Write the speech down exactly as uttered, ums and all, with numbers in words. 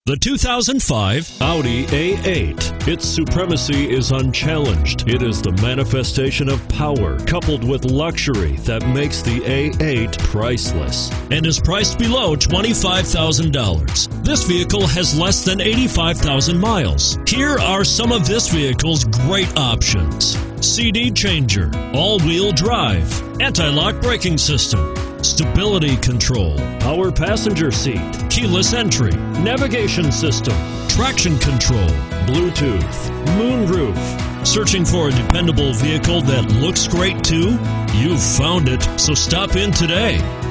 The two thousand five Audi A eight. Its supremacy is unchallenged. It is the manifestation of power coupled with luxury that makes the A eight priceless and is priced below twenty-five thousand dollars. This vehicle has less than eighty-five thousand miles. Here are some of this vehicle's great options: C D changer, all-wheel drive, anti-lock braking system, stability control, power passenger seat, keyless entry, navigation system, traction control, Bluetooth, moonroof. Searching for a dependable vehicle that looks great too? You've found it, so stop in today.